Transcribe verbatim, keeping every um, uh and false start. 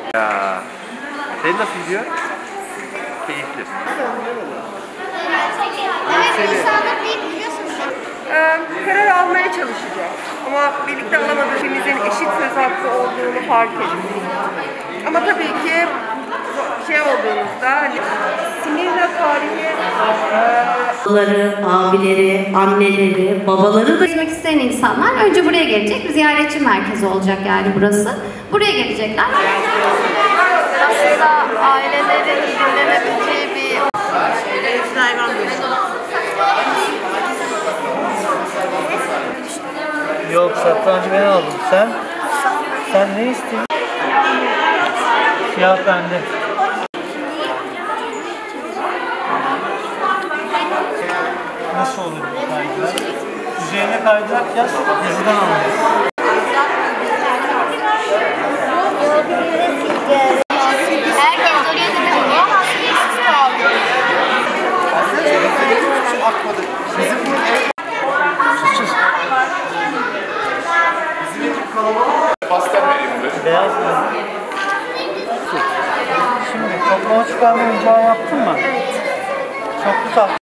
Ya. Senin nasıl gidiyor? Keyifli. Evet, insanlar değil biliyorsunuz. Ee, karar almaya çalışacak. Ama birlikte alamadığımızın eşit söz hakkı olduğunu fark ettik. Ama tabii ki şey olduğunuzda hani Simirna tarihi Babaları, abileri, anneleri, babaları da Gezmek isteyen insanlar önce buraya gelecek. Bir ziyaretçi merkezi olacak yani burası. Buraya gelecekler. Aslında ailelerin dinlenebileceği bir hayvan Yok, satrancı ben aldım. Sen? Sen ne istiyorsun? Siyah bende. Nasıl olur bu kaydırak? Üzerine kaydırak yaz, yazıdan alıyoruz. herkes oraya gidiyor ama siz kaldı. Bizim bu ev... Bizim ekip kalabalık. Pastel vereyim mi? Beyaz mı? Şimdi toplama çıkarma oyuncağı yaptın mı? Evet. Çoklu taht.